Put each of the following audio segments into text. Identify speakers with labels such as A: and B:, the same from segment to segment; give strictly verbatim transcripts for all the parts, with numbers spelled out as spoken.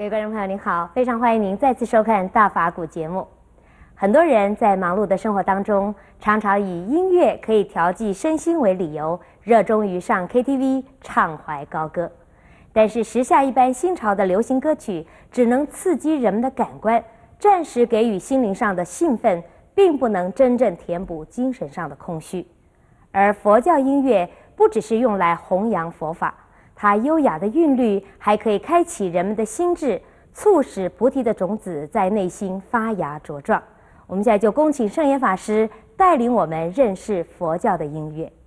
A: 各位观众朋友您好，非常欢迎您再次收看大法古节目。很多人在忙碌的生活当中，常常以音乐可以调剂身心为理由，热衷于上 K T V 畅怀高歌。但是时下一般新潮的流行歌曲，只能刺激人们的感官，暂时给予心灵上的兴奋，并不能真正填补精神上的空虚。而佛教音乐不只是用来弘扬佛法，它优雅的韵律还可以开启人们的心智，促使菩提的种子在内心发芽茁壮。我们现在就恭请圣严法师带领我们认识佛教的音乐。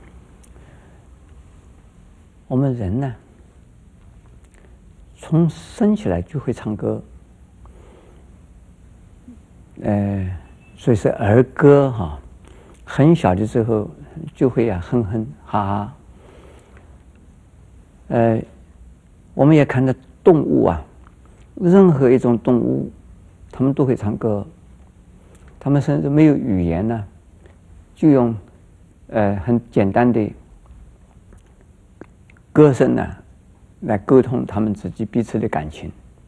B: 我们人呢，从生起来就会唱歌，呃，所以是儿歌哈。很小的时候就会啊哼哼哈哈。呃，我们也看到动物啊，任何一种动物，它们都会唱歌。他们甚至没有语言呢，就用呃很简单的歌声呢来沟通他们自己彼此的感情。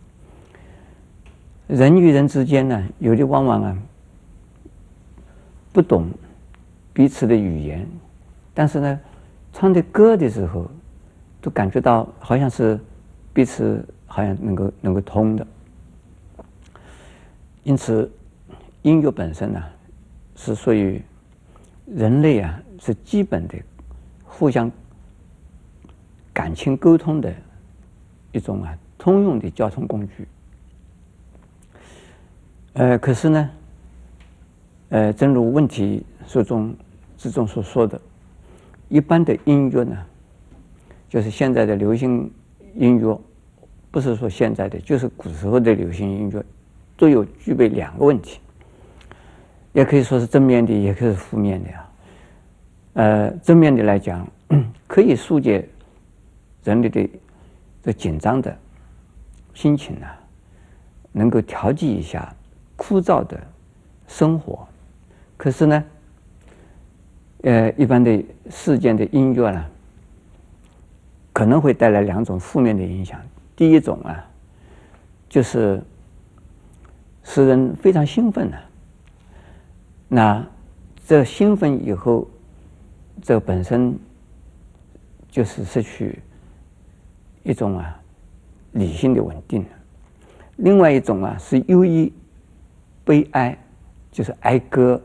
B: 人与人之间呢，有的往往啊不懂彼此的语言，但是呢，唱的歌的时候，都感觉到好像是彼此好像能够能够通的。因此，音乐本身呢，是属于人类啊是基本的互相感情沟通的一种啊通用的交通工具。呃，可是呢，呃，正如问题所中之中所说的，一般的音乐呢，就是现在的流行音乐，不是说现在的，就是古时候的流行音乐，都有具备两个问题。也可以说是正面的，也可以是负面的啊。呃，正面的来讲，可以疏解人类的这紧张的心情啊，能够调剂一下枯燥的生活。可是呢，呃，一般的世间的音乐呢，可能会带来两种负面的影响。第一种啊，就是使人非常兴奋呢、啊。那这兴奋以后，这本身就是失去一种啊理性的稳定。另外一种啊是忧郁、悲哀，就是哀歌。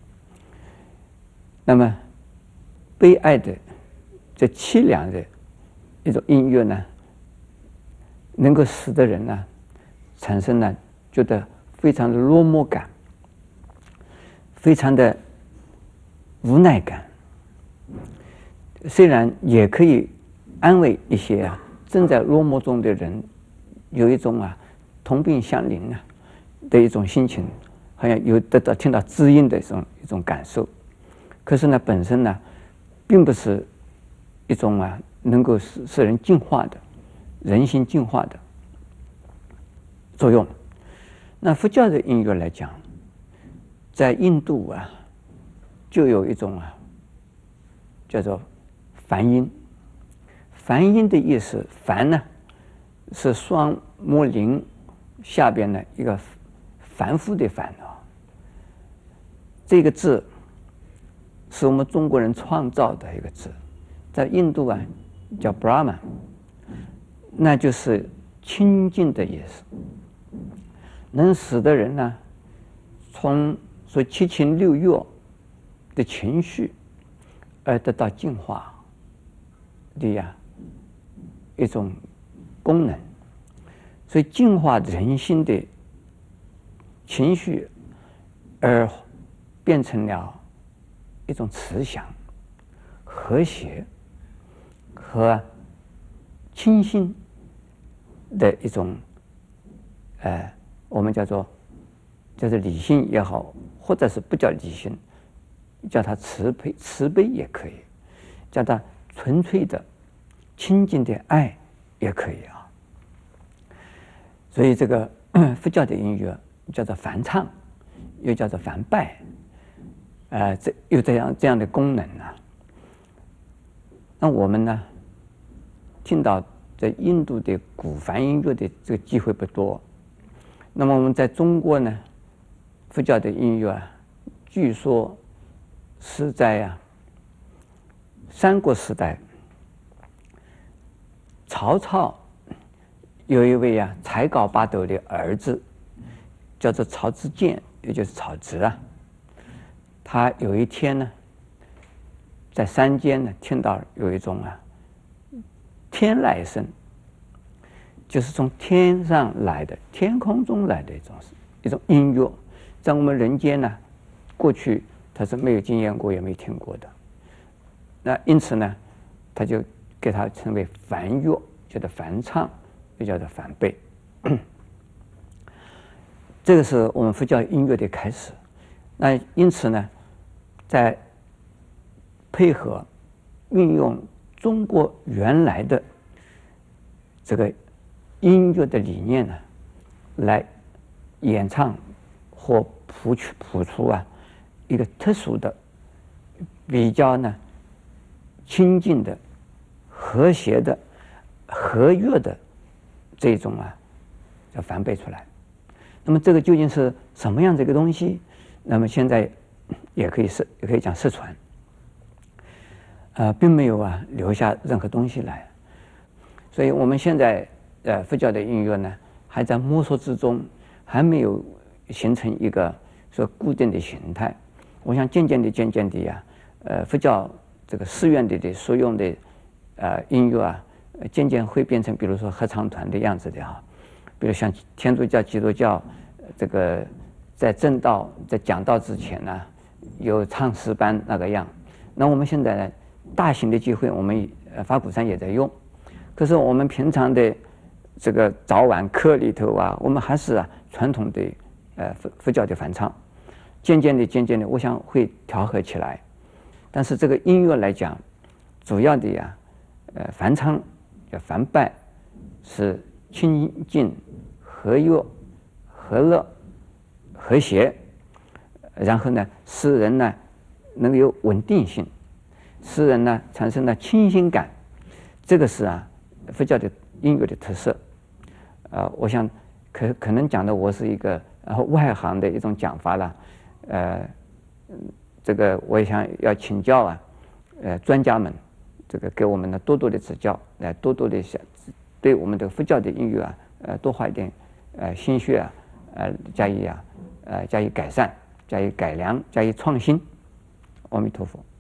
B: 那么悲哀的、这凄凉的一种音乐呢，能够使得人呢产生了觉得非常的落寞感。非常的无奈感，虽然也可以安慰一些啊正在落寞中的人，有一种啊同病相怜啊的一种心情，好像有得到听到知音的一种一种感受。可是呢，本身呢，并不是一种啊能够使使人净化的、人心净化的作用。那佛教的音乐来讲，在印度啊，就有一种啊，叫做梵音。梵音的意思，梵呢是双木林下边的一个凡夫的凡啊。这个字是我们中国人创造的一个字，在印度啊叫 Brahman， 那就是清净的意思，能使得人呢从所七情六欲的情绪而得到净化的呀一种功能，所以净化人心的情绪，而变成了一种慈祥、和谐和清新的一种，呃，我们叫做叫做理性也好，或者是不叫理性，叫它慈悲，慈悲也可以，叫它纯粹的、清净的爱也可以啊。所以这个佛教的音乐叫做梵唱，又叫做梵拜，呃，这有这样这样的功能啊。那我们呢，听到在印度的古梵音乐的这个机会不多。那么我们在中国呢，佛教的音乐啊，据说是在啊三国时代，曹操有一位啊才高八斗的儿子，叫做曹之建，也就是曹植啊。他有一天呢，在山间呢听到有一种啊天籁声，就是从天上来的、天空中来的一种一种音乐，在我们人间呢，过去他是没有经验过，也没听过的。那因此呢，他就给它称为梵乐，叫做梵唱，又叫做梵呗。这个是我们佛教音乐的开始。那因此呢，在配合运用中国原来的这个音乐的理念呢，来演唱或谱曲谱出啊一个特殊的、比较呢亲近的、和谐的、和悦的这种啊叫梵呗出来。那么这个究竟是什么样的一个东西？那么现在也可以是也可以讲失传，呃，并没有啊留下任何东西来。所以我们现在呃佛教的音乐呢，还在摸索之中，还没有形成一个说固定的形态。我想渐渐的、渐渐的呀，呃，佛教这个寺院里的所用的呃音乐啊，渐渐会变成比如说合唱团的样子的哈。比如像天主教、基督教，这个在正道、在讲道之前呢，有唱诗班那个样。那我们现在呢，大型的聚会，我们呃法鼓山也在用。可是我们平常的这个早晚课里头啊，我们还是啊传统的呃佛佛教的梵唱。渐渐的、渐渐的，我想会调和起来。但是这个音乐来讲，主要的呀，呃，梵唱叫梵呗，是亲近、和悦、和乐、和谐，然后呢，使人呢能有稳定性，使人呢产生了清新感。这个是啊佛教的音乐的特色。呃，我想可可能讲的我是一个然后外行的一种讲法了。呃，这个我也想要请教啊，呃，专家们，这个给我们呢多多的指教，来多多的想对我们的佛教的音乐啊，呃，多花一点呃心血啊，呃，加以啊，呃，加以改善，加以改良，加以创新。阿弥陀佛。